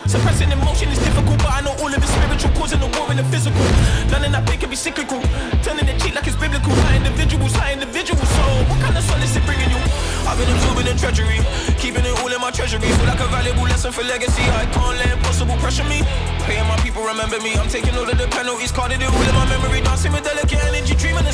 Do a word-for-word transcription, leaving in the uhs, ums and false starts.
Suppressing emotion is difficult, but I know all of it's spiritual, causing the war in the physical. None of that pain can be cyclical, turning the cheek like it's biblical. High individuals, high individuals. So what kind of solace is it bringing you? I've been absorbing the treasury, keeping it all in my treasury. Feel like a valuable lesson for legacy. I can't let impossible pressure me. Praying my people remember me. I'm taking all of the penalties, carded it all in my memory. Dancing with delicate energy, dreaming